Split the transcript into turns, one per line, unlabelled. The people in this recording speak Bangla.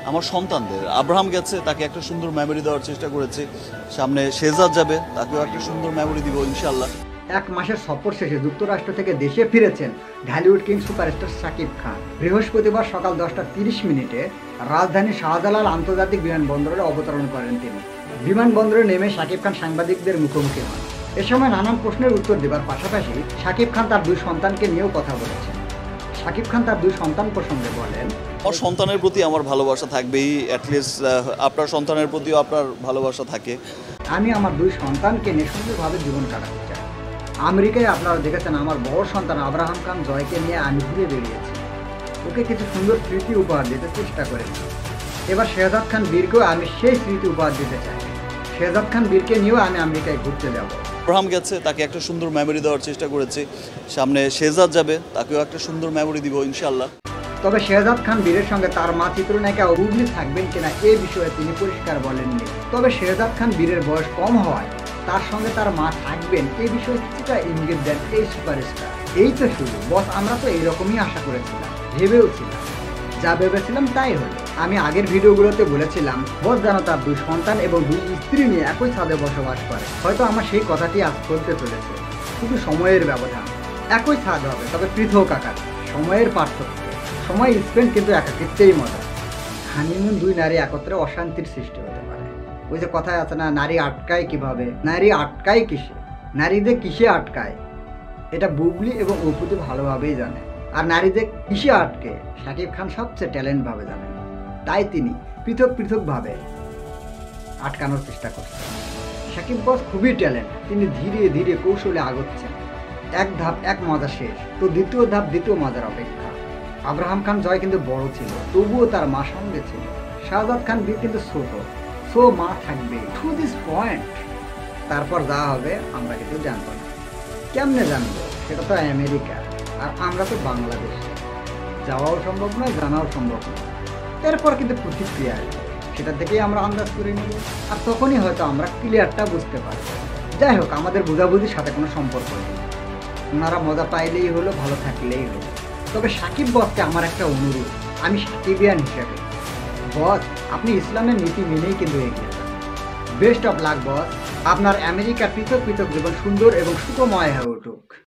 আমার সন্তানদের আব্রাহাম গেছে, তাকে একটা সুন্দর মেমোরি দেওয়ার চেষ্টা করেছি। সামনে শেহজাদ যাবে, তাকেও একটা সুন্দর মেমোরি দিব ইনশাআল্লাহ।
এক মাসের সফর শেষে যুক্তরাষ্ট্র থেকে দেশে ফিরেছেন ঢালিউড কিং সুপারস্টার শাকিব খান। বৃহস্পতিবার সকাল 10:30 রাজধানী শাহজালাল আন্তর্জাতিক বিমানবন্দরে অবতরণ করেন তিনি। বিমানবন্দরে নেমে শাকিব খান সাংবাদিকদের মুখোমুখি হন। এ সময় নানান প্রশ্নের উত্তর দেবার পাশাপাশি শাকিব খান তার দুই সন্তানকে নিয়েও কথা বলেছেন। শাকিব খান তার দুই সন্তান প্রসঙ্গে বলেন,
আমার সন্তানের প্রতি আমার ভালোবাসা থাকবেই, অ্যাটলিস্ট আপনার সন্তানের প্রতিও আপনার ভালোবাসা থাকে।
আমি আমার দুই সন্তানকে নিয়ে সুন্দরভাবে জীবন কাটাতে চাই। আমেরিকায় আপনারা দেখেছেন আমার বড় সন্তান আব্রাহাম খান জয়কে নিয়ে আমি ঘুরে বেরিয়েছি। ওকে কিছু সুন্দর স্মৃতি উপহার দিতে চেষ্টা করেছি। এবার শেহজাদ খান বীরকেও আমি সেই স্মৃতি উপহার দিতে চাই। শেহজাদ খান বীরকে নিয়েও আমি আমেরিকায় ঘুরতে যাব।
আব্রাহাম গেছে, তাকে একটা সুন্দর মেমোরি দেওয়ার চেষ্টা করেছি। সামনে শেহজাদ যাবে, তাকেও একটা সুন্দর মেমোরি দিব ইনশাআল্লাহ।
তবে শেহজাদ খান বীরের সঙ্গে তার মা চিত্রনায়িকা বুবলি থাকবেন কিনা এ বিষয়ে তিনি পরিষ্কার বলেননি। তবে শেহজাদ খান বীরের বয়স কম হওয়ায় তার সঙ্গে তার মা থাকবেন এই বিষয়ে কিছুটা ইঙ্গিত দেন এই সুপারস্টার। এই তো শুরু বস, আমরা তো এইরকমই আশা করেছিলাম, ভেবেও ছিলাম, যা ভেবেছিলাম তাই হলো। আমি আগের ভিডিওগুলোতে বলেছিলাম বস যেন তার দুই সন্তান এবং দুই স্ত্রী নিয়ে একই ছাদে বসবাস করে। হয়তো আমার সেই কথাটি আজ চলতে চলেছে, শুধু সময়ের ব্যবধান। একই ছাদ হবে, তবে পৃথক আকার, সময়ের পার্থক্য। সময় স্পেন্ড কিন্তু একাকিত্বেই মজা। হানিমুন দুই নারী একত্রে অশান্তির সৃষ্টি হতে পারে। ওই যে কথায় আছে না, নারী আটকায় কিভাবে, নারী আটকায় কিসে, নারীদের কিসে আটকায়, এটা বুবলি এবং অপুতি ভালোভাবেই জানে। আর নারীদের কিসে আটকে শাকিব খান সবচেয়ে ট্যালেন্টভাবে জানেন। তাই তিনি পৃথক পৃথকভাবে আটকানোর চেষ্টা করছেন। শাকিব বস খুবই ট্যালেন্ট, তিনি ধীরে ধীরে কৌশলে আগোচ্ছেন। এক ধাপ এক মজা শেষ, তো দ্বিতীয় ধাপ দ্বিতীয় মজার অপেক্ষা। আব্রাহাম খান জয় কিন্তু বড় ছিল, তবুও তার মা সঙ্গে ছিল। শাহজাদ খান বীর কিন্তু ছোট, সো মা থাকবে, টু দিস পয়েন্ট। তারপর যা হবে আমরা কিন্তু জানবো না। কেমনে জানবো, সেটা তো আমেরিকা, আর আমরা তো বাংলাদেশ। যাওয়াও সম্ভব নয়, জানাও সম্ভব নয়। এরপর কিন্তু প্রতিক্রিয়া আসবে, সেটা থেকেই আমরা আন্দাজ করে নেব, আর তখনই হয়তো আমরা ক্লিয়ারটা বুঝতে পারবো। যাই হোক, আমাদের বোঝাবুঝির সাথে কোনো সম্পর্ক নেই। ওনারা মজা পাইলেই হলো, ভালো থাকলেই হলো। তবে শাকিব বসকে আমার একটা অনুরোধ, আমি শাকিবিয়ান হিসেবে, বস আপনি ইসলামের নীতি মেনেই কিন্তু এগিয়ে যান। বেস্ট অফ লাক বস, আপনার আমেরিকার পৃথক পৃথক জীবন সুন্দর এবং সুখময় হয়ে উঠুক।